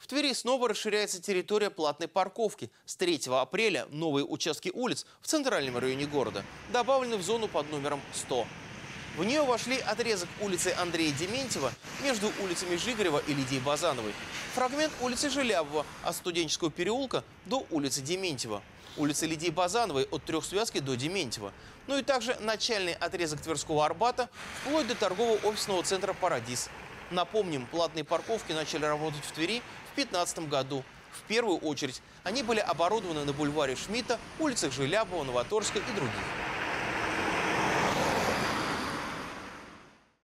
Твери снова расширяется территория платной парковки. С 3 апреля новые участки улиц в центральном районе города добавлены в зону под номером 100. В нее вошли отрезок улицы Андрея Дементьева между улицами Жигарева и Лидии Базановой, фрагмент улицы Желябова от Студенческого переулка до улицы Дементьева, улицы Лидии Базановой от Трехсвязки до Дементьева, ну и также начальный отрезок Тверского Арбата вплоть до торгово-офисного центра «Парадис». Напомним, платные парковки начали работать в Твери в 2015 году. В первую очередь они были оборудованы на бульваре Шмидта, улицах Желябова, Новоторска и других.